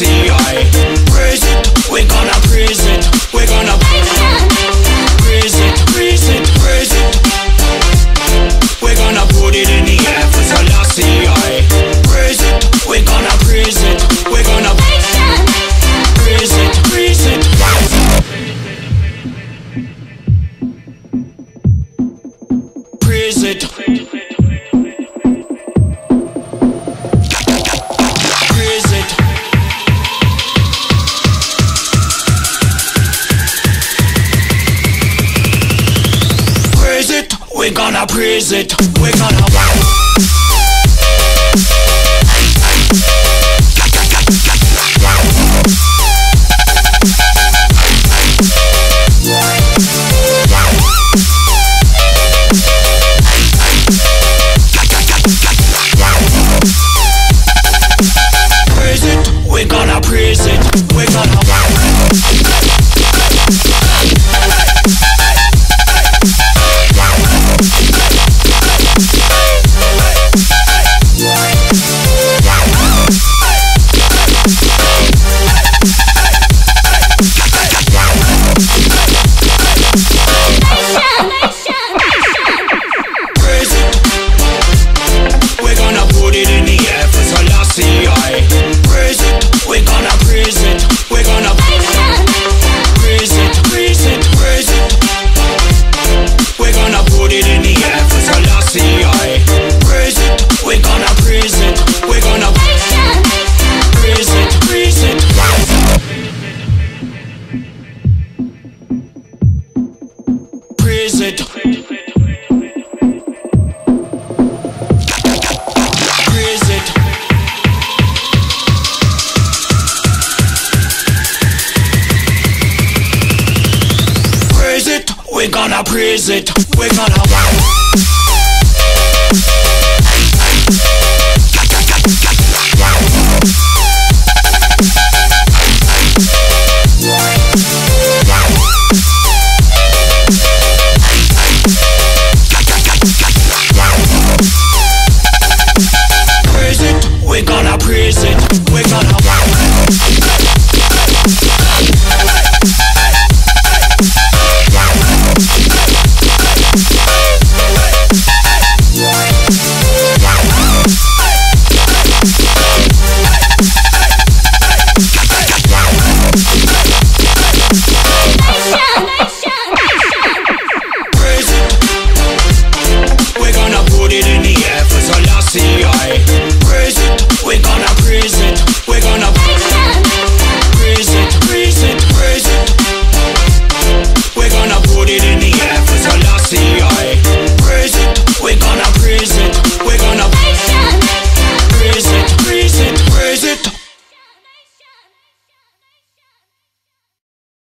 Selassie I. Praise it, we're gonna praise it. We're gonna praise it, praise it, praise it. We're gonna put it in the air for Selassie I. Praise it, we're gonna praise it. We're gonna praise it, praise it. Praise it. We're gonna praise it. We're gonna praise it. We're gonna praise it. We're gonna praise it. We're gonna praise it. We're gonna